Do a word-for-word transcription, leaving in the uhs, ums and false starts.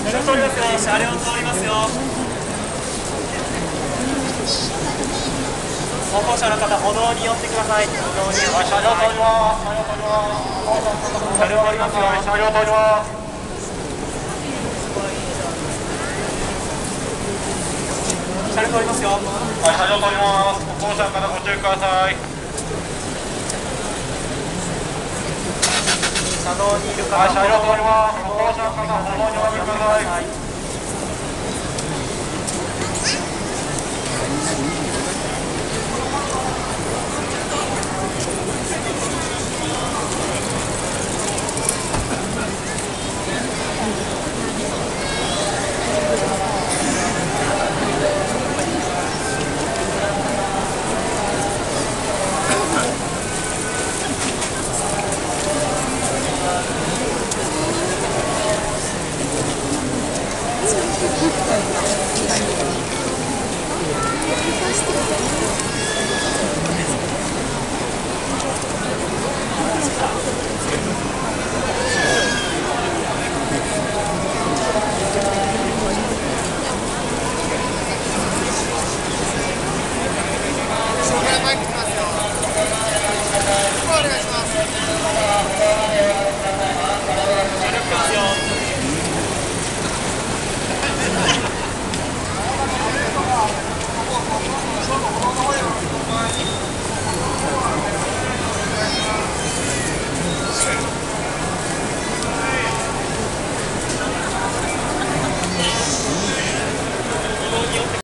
車通りますよ。車両通りますよ。歩行者の方、歩道に寄ってください。歩道に寄ってください。車両通ります。車両通りますよ。車両通ります。車両通りますよ。はい、車両通ります。歩行者の方、ご注意ください。車道にいる方、はい、車両通ります。歩行者の方、歩道にお降りください。 Thank you.